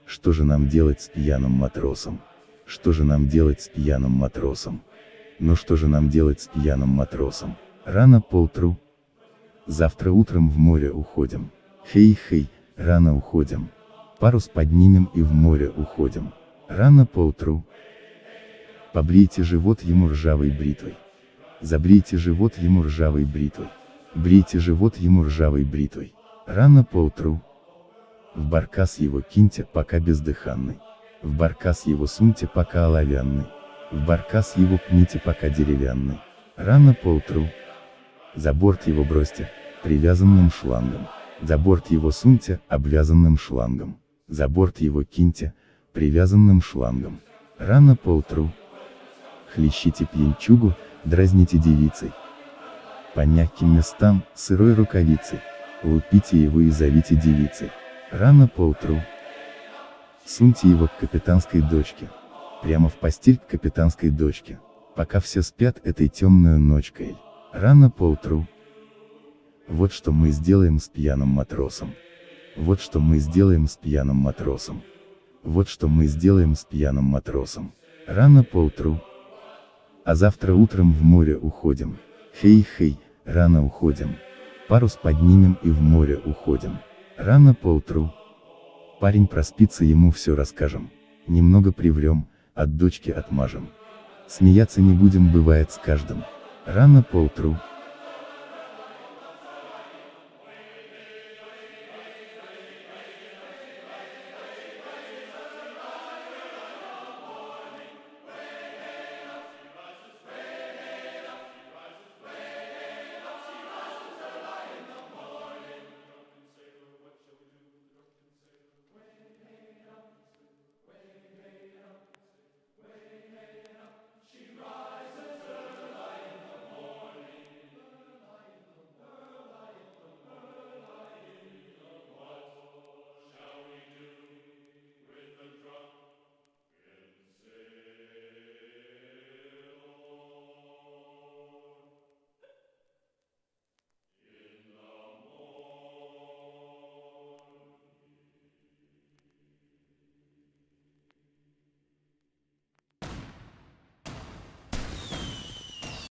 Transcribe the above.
Что же нам делать с пьяным матросом? Что же нам делать с пьяным матросом? Ну что же нам делать с пьяным матросом? Рано поутру. Завтра утром в море уходим. Хей-хей, рано уходим. Парус поднимем и в море уходим. Рано поутру. Побрейте живот ему ржавой бритвой. Забрейте живот ему ржавой бритвой. Брейте живот ему ржавой бритвой. Рано поутру. В баркас его киньте, пока бездыханный. В баркас его суньте, пока оловянный. В баркас его пните, пока деревянный. Рано поутру. За борт его бросьте, привязанным шлангом. За борт его суньте, обвязанным шлангом. За борт его киньте, привязанным шлангом. Рано поутру. Хлещите пьянчугу, дразните девицей. По мягким местам, сырой рукавицей. Лупите его и зовите девицей. Рано поутру. Суньте его к капитанской дочке. Прямо в постель к капитанской дочке. Пока все спят этой темную ночкой. Рано поутру. Вот что мы сделаем с пьяным матросом. Вот что мы сделаем с пьяным матросом. Вот что мы сделаем с пьяным матросом. Рано поутру. А завтра утром в море уходим. Хей-хей, рано уходим. Парус поднимем и в море уходим. Рано поутру. Парень проспится, ему все расскажем. Немного приврем, от дочки отмажем. Смеяться не будем, бывает с каждым. Рано поутру.